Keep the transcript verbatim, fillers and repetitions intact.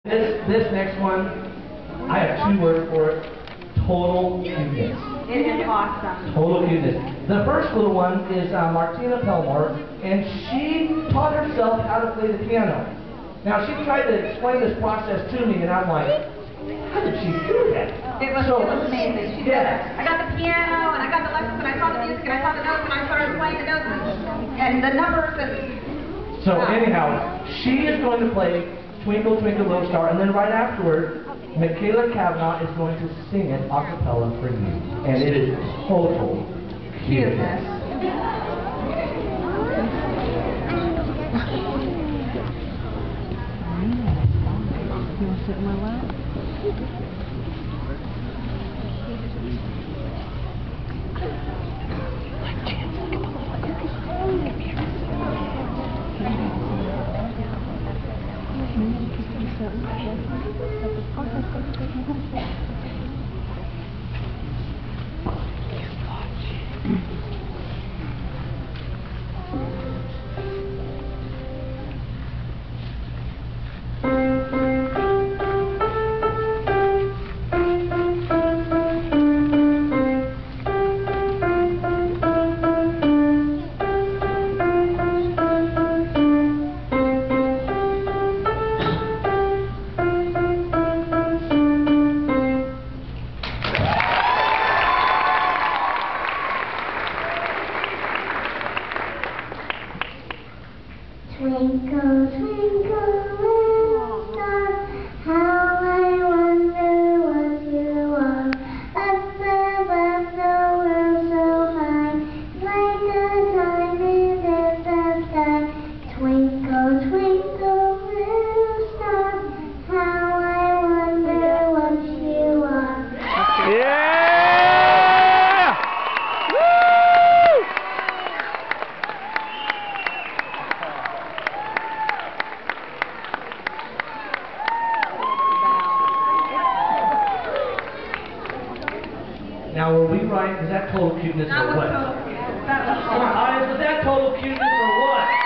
This, this next one, I have two words for it. Total cuteness. It is awesome. Total cuteness. The first little one is uh, Martina Pelmore, and she taught herself how to play the piano. Now, she tried to explain this process to me, and I'm like, how did she do that? It was, so, it was amazing. She yeah. did it. I got the piano, and I got the lessons, and I saw the music, and I saw the notes, and I started playing the notes, and, and the numbers, and... So anyhow, she is going to play Twinkle, Twinkle, Little Star, and then right afterward, Michaela Kavanaugh is going to sing it a cappella for you. And it is total cuteness. You want to sit in my lap? Twinkle, twinkle, little star, how I wonder what you are. Up above the world so high, like a diamond in the sky. Twinkle, twinkle, little star, how I wonder what you are. Yeah! Now, were we right? Was that total cuteness That or was what? total cuteness. That was Come on, audience, was that total cuteness or what?